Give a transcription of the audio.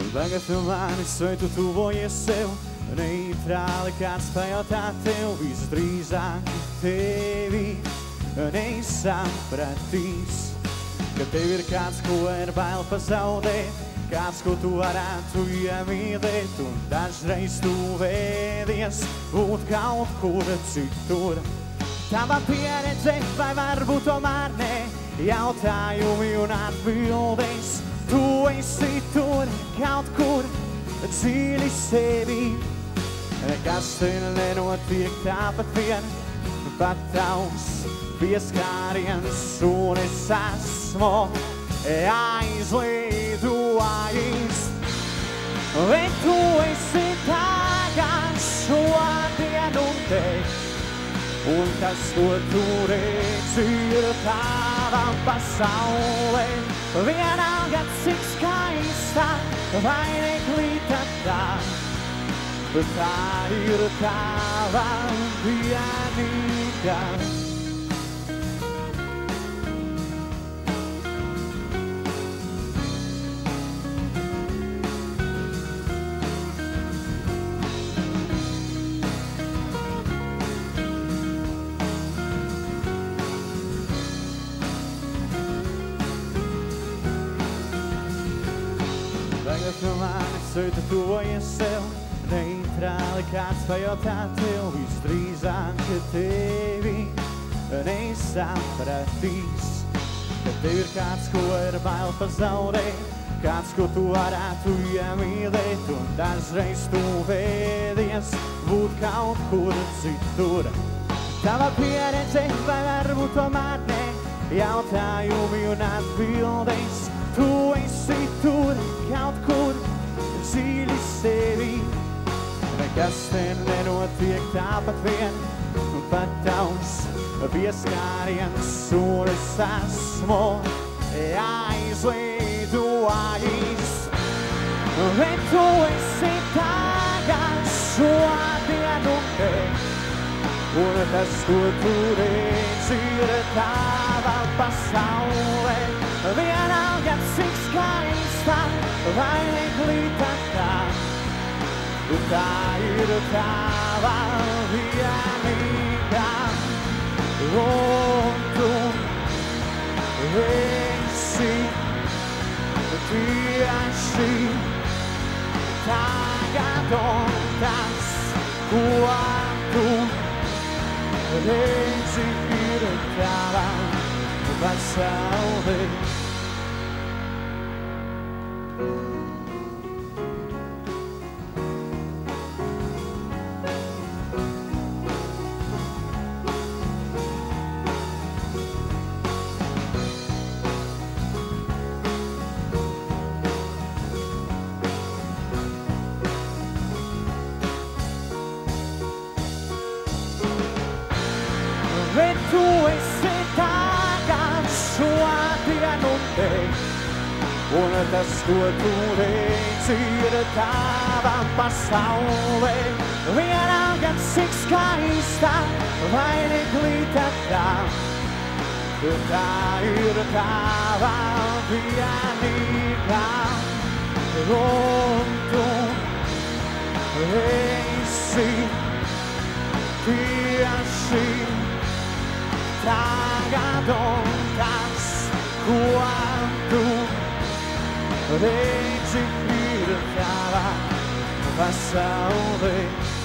Tagad mani tu tuvojies sev, neitrāli kāds pajautā tev, visdrīzāk tevi neizsapratīs. Kad tev ir kāds, ko ir bail pazaudēt, kāds, ko tu varētu iemīlēt, un dažreiz tu vēlies būt kaut kur citur. Tava pieredze vai varbūt tomēr ne, jautājumi un atbildēs. Tu esi tur kaut kur dziļi sevi. Nekas te nenotiek tāpat vien, pat tavs pieskāriens, un es esmu aizlidojis. Bet tu esi tagad šodien un te, un tas, ko tu redzi, ir tava pasaulē. Vienalga, cik skaista vai neglīta tā, tā ir tava vienīga. Tagad mani tu tuvojies sev, neitrāli kāds pajautā tev, visdrīzāk tevi neizsapratīs. Kad tev ir kāds, ko ir bail pazaudēt, kāds, ko tu varētu iemīlēt, un dažreiz tu vēlies būt kaut kur citur. Tava pieredze vai varbūt tomēr ne, jautājumi un atbildēs. Tu esi tur kaut kur dziļi sevi. Nekas te nenotiek tāpat vien, pat tavs pieskāriens, un es esmu aizlidojis. Bet tu esi tagad šodien un te, un tas, ko tu redzi, ir tava pasaulē. Vienalga, cik skaista vai neglīta tā, tā ir tava vienīga. Un tu esi tieši tagad, un tas, ko tu redzi, ir tava pasaulē. Bet tu esi tagad šodien un te, un tas, ko tu redzi, ir tava pasaulē. Vienalga, cik skaista vai neglīta tā, tā ir tava vienīga. Un tu esi tieši tagad, un tas, ko tu redzi, ir tava pasaulē.